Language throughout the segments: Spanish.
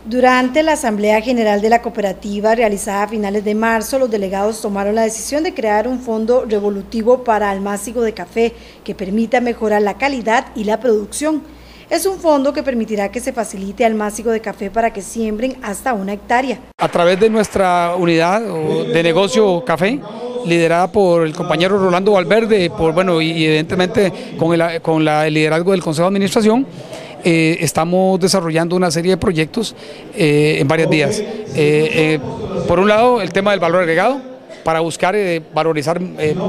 Durante la Asamblea General de la Cooperativa realizada a finales de marzo, los delegados tomaron la decisión de crear un fondo revolutivo para almácigo de café que permita mejorar la calidad y la producción. Es un fondo que permitirá que se facilite almácigo de café para que siembren hasta 1 hectárea. A través de nuestra unidad de negocio café, liderada por el compañero Rolando Valverde, y evidentemente con el liderazgo del Consejo de Administración, estamos desarrollando una serie de proyectos en varias vías. Por un lado, el tema del valor agregado, para buscar valorizar,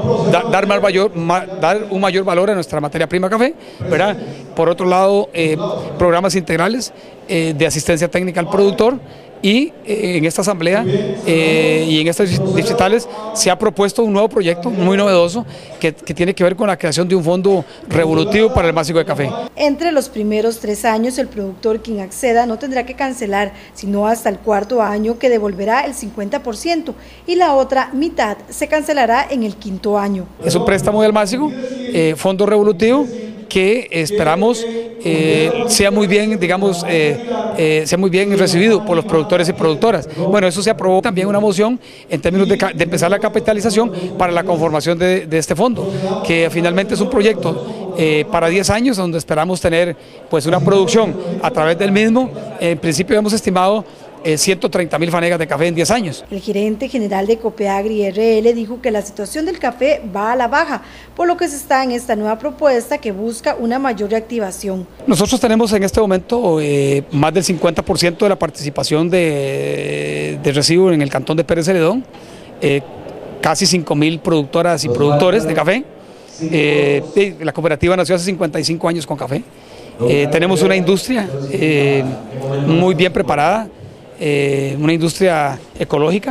dar un mayor valor a nuestra materia prima café, ¿verdad? Por otro lado, programas integrales de asistencia técnica al productor. Y en esta asamblea y en estas distritales se ha propuesto un nuevo proyecto muy novedoso que tiene que ver con la creación de un fondo revolutivo para el almácigo de café. Entre los primeros 3 años, el productor quien acceda no tendrá que cancelar, sino hasta el 4.º año, que devolverá el 50%, y la otra mitad se cancelará en el 5.º año. Es un préstamo de almácigo, fondo revolutivo, que esperamos sea muy bien, sea muy bien recibido por los productores y productoras. Bueno, eso se aprobó también una moción en términos de empezar la capitalización para la conformación de este fondo, que finalmente es un proyecto para 10 años, donde esperamos tener pues una producción a través del mismo. En principio hemos estimado 130.000 fanegas de café en 10 años. El gerente general de Copeagri RL dijo que la situación del café va a la baja, por lo que se está en esta nueva propuesta que busca una mayor reactivación. Nosotros tenemos en este momento más del 50% de la participación de residuo en el cantón de Pérez Celedón, casi 5.000 productoras y productores de café. La cooperativa nació hace 55 años con café. Tenemos una industria muy bien preparada, una industria ecológica,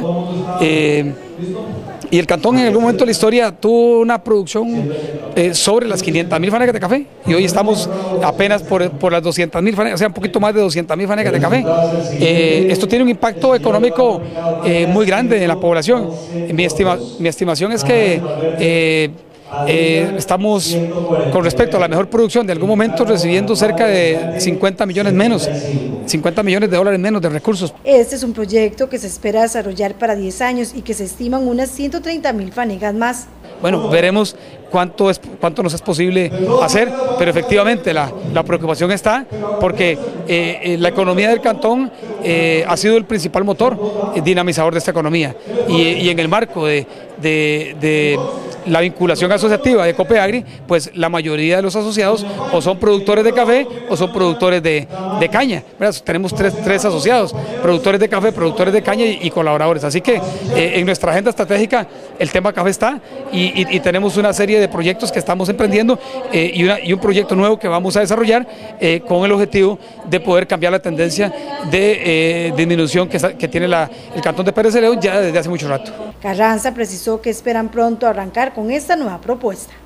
y el cantón en algún momento de la historia tuvo una producción sobre las 500.000 fanegas de café, y hoy estamos apenas por las 200.000 fanegas, o sea, un poquito más de 200.000 fanegas de café. Esto tiene un impacto económico muy grande en la población. Mi estimación es que estamos, con respecto a la mejor producción, de algún momento recibiendo cerca de 50 millones de dólares menos de recursos. Este es un proyecto que se espera desarrollar para 10 años y que se estiman unas 130.000 fanegas más. Bueno, veremos cuánto nos es posible hacer, pero efectivamente la preocupación está porque la economía del cantón ha sido el principal motor dinamizador de esta economía, y en el marco de la vinculación asociativa de Copeagri, pues la mayoría de los asociados o son productores de café o son productores de caña, ¿verdad? Tenemos tres asociados, productores de café, productores de caña y colaboradores, así que en nuestra agenda estratégica el tema café está, y tenemos una serie de proyectos que estamos emprendiendo y un proyecto nuevo que vamos a desarrollar con el objetivo de poder cambiar la tendencia de disminución que tiene el cantón de Pérez Celedón ya desde hace mucho rato. Carranza precisó que esperan pronto arrancar con esta nueva propuesta.